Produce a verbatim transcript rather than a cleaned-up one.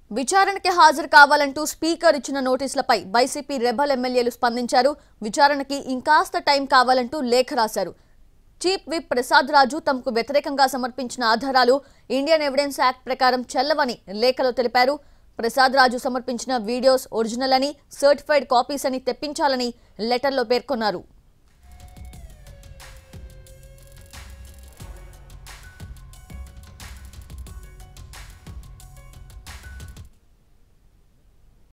విచారణకి హాజరు కావాలంటూ స్పీకర్ ఇచ్చిన నోటీసులపై వైసీపీ రెబల్ ఎమ్మెల్యేలు స్పందించారు. విచారణకి ఇంకాస్త టైం కావాలంటూ లేఖ రాశారు. చీఫ్ విప్ ప్రసాద్ రాజు తమకు వ్యతిరేకంగా సమర్పించిన ఆధారాలు ఇండియన్ ఎవిడెన్స్ యాక్ట్ ప్రకారం చెల్లవని లేఖలో తెలిపారు. ప్రసాద్ రాజు సమర్పించిన వీడియోస్ ఒరిజినల్ అని, సర్టిఫైడ్ కాపీస్ అని తెప్పించాలని లెటర్లో పేర్కొన్నారు.